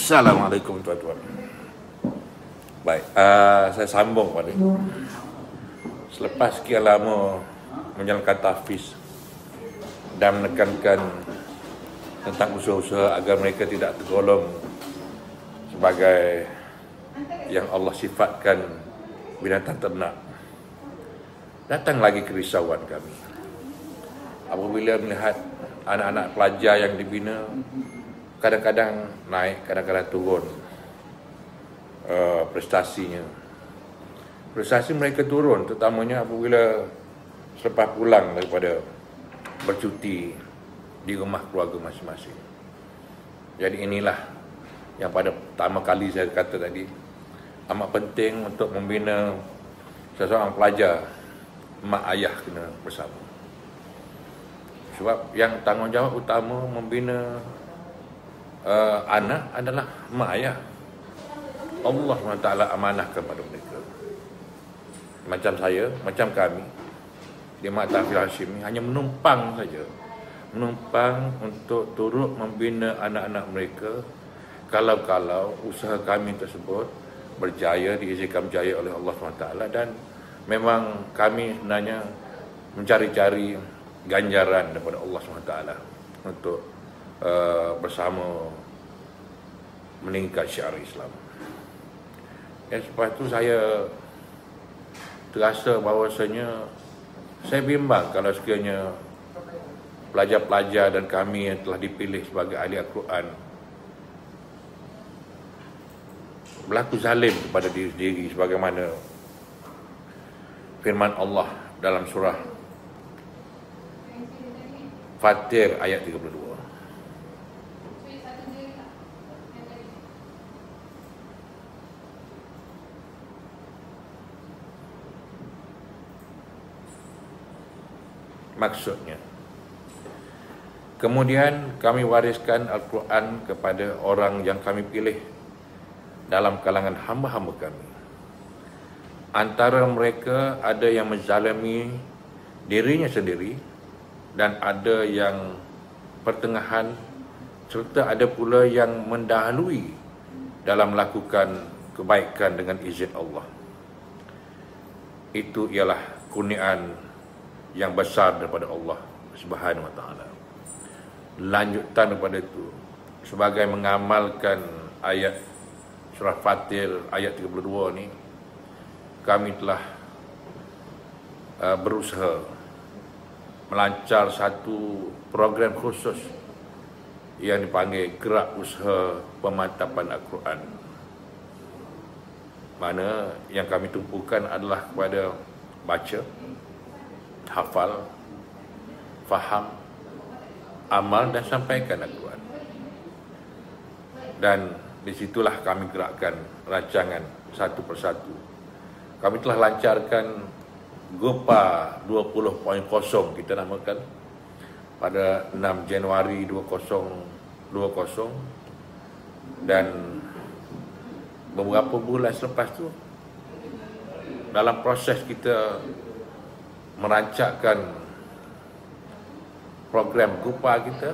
Assalamualaikum tuan-tuan. Baik, saya sambung pada selepas sekian lama menjalankan tahfiz dan menekankan tentang usaha-usaha agar mereka tidak tergolong sebagai yang Allah sifatkan binatang ternak. Datang lagi kerisauan kami apabila melihat anak-anak pelajar yang dibina kadang-kadang naik, kadang-kadang turun prestasinya. Prestasi mereka turun terutamanya apabila selepas pulang daripada bercuti di rumah keluarga masing-masing. Jadi inilah yang pada pertama kali saya kata tadi, amat penting untuk membina seseorang pelajar, mak ayah kena bersama. Sebab yang tanggungjawab utama membina anak adalah mak ayah. Allah SWT amanahkan pada mereka. Macam saya, macam kami di Mak Tahfiz Hashimi hanya menumpang saja. Menumpang untuk turut membina anak-anak mereka kalau-kalau usaha kami tersebut berjaya, diizinkan berjaya oleh Allah SWT. Dan memang kami sebenarnya mencari-cari ganjaran daripada Allah SWT untuk bersama meningkat syiar Islam. Dan selepas itu saya terasa bahawasanya saya bimbang kalau sekiranya pelajar-pelajar dan kami yang telah dipilih sebagai ahli Al-Quran berlaku zalim kepada diri sendiri sebagaimana firman Allah dalam surah Fatir ayat 32. Maksudnya, kemudian kami wariskan Al-Quran kepada orang yang kami pilih dalam kalangan hamba-hamba kami. Antara mereka ada yang menzalimi dirinya sendiri dan ada yang pertengahan, serta ada pula yang mendahului dalam melakukan kebaikan dengan izin Allah. Itu ialah kurniaan yang besar daripada Allah Subhanahu Wa Taala. Lanjutan daripada itu, sebagai mengamalkan ayat surah Fatir ayat 32 ni, kami telah berusaha melancar satu program khusus yang dipanggil Gerak Usaha Pemantapan Al-Quran. Mana yang kami tumpukan adalah kepada baca, hafal, faham, amal dan sampaikan Al-Quran. Dan disitulah kami gerakkan rancangan satu persatu. Kami telah lancarkan GOPA 20.0 kita namakan pada 6 Januari 2020, dan beberapa bulan selepas tu dalam proses kita merancangkan program GOPA kita,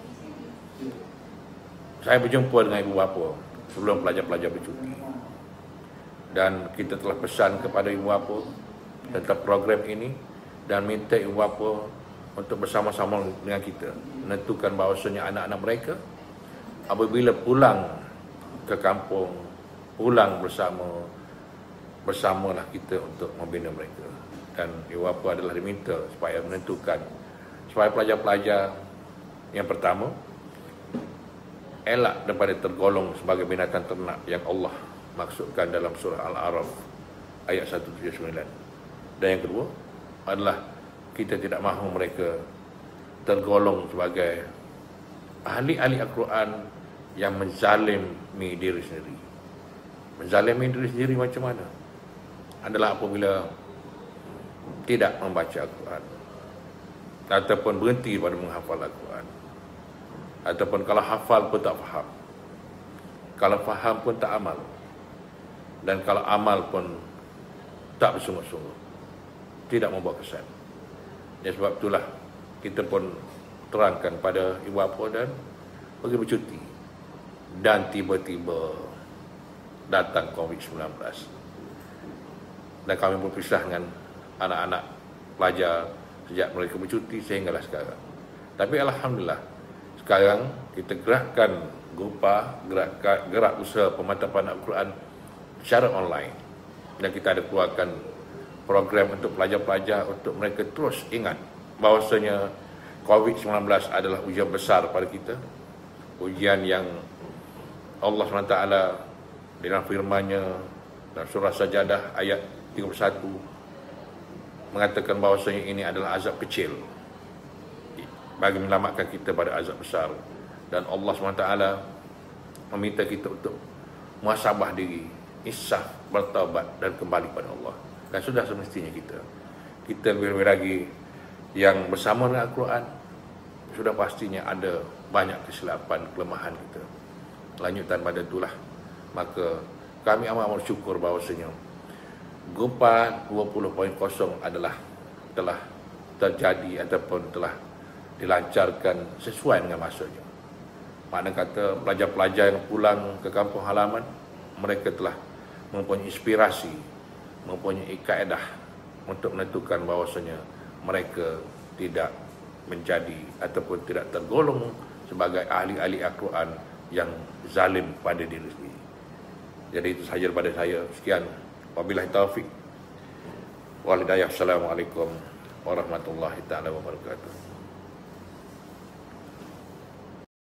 saya berjumpa dengan ibu bapa sebelum pelajar-pelajar bercuti, dan kita telah pesan kepada ibu bapa tentang program ini dan minta ibu bapa untuk bersama-sama dengan kita menentukan bahawasanya anak-anak mereka apabila pulang ke kampung, pulang bersamalah kita untuk membina mereka. Dan ibu bapa adalah diminta supaya menentukan supaya pelajar-pelajar yang pertama elak daripada tergolong sebagai binatang ternak yang Allah maksudkan dalam surah Al-A'raf ayat 179. Dan yang kedua adalah kita tidak mahu mereka tergolong sebagai ahli-ahli Al-Quran yang menzalimi diri sendiri. Menzalimi diri sendiri macam mana? Adalah apabila tidak membaca Al-Quran, ataupun berhenti pada menghafal Al-Quran, ataupun kalau hafal pun tak faham, kalau faham pun tak amal, dan kalau amal pun tak bersungguh-sungguh, tidak membawa kesan. Ya, sebab itulah kita pun terangkan pada ibu bapa dan pergi bercuti dan tiba-tiba datang COVID-19. Dan kami berpisah dengan anak-anak pelajar sejak mereka bercuti sehinggalah sekarang. Tapi alhamdulillah, sekarang kita gerakkan Gupa, gerak usaha pemantapan Al-Quran secara online. Dan kita ada keluarkan program untuk pelajar-pelajar untuk mereka terus ingat bahawasanya COVID-19 adalah ujian besar pada kita. Ujian yang Allah SWT dalam firman-Nya dalam surah Sajadah ayat 31 mengatakan bahawasanya ini adalah azab kecil bagi menyelamatkan kita pada azab besar. Dan Allah SWT meminta kita untuk muhasabah diri, insaf, bertaubat dan kembali pada Allah. Dan sudah semestinya kita lebih lagi yang bersama dengan Al-Quran, sudah pastinya ada banyak kesilapan, kelemahan kita. Lanjutan pada itulah, maka kami amat bersyukur bahawasanya Gupa 20.0 adalah telah terjadi ataupun telah dilancarkan sesuai dengan masanya. Makna kata pelajar-pelajar yang pulang ke kampung halaman, mereka telah mempunyai inspirasi, mempunyai kaedah untuk menentukan bahawasanya mereka tidak menjadi ataupun tidak tergolong sebagai ahli-ahli Al-Quran yang zalim pada diri sendiri. Jadi itu sahaja daripada saya. Sekian. Wabillahi taufiq wal hidayah. Assalamualaikum warahmatullahi taala wabarakatuh.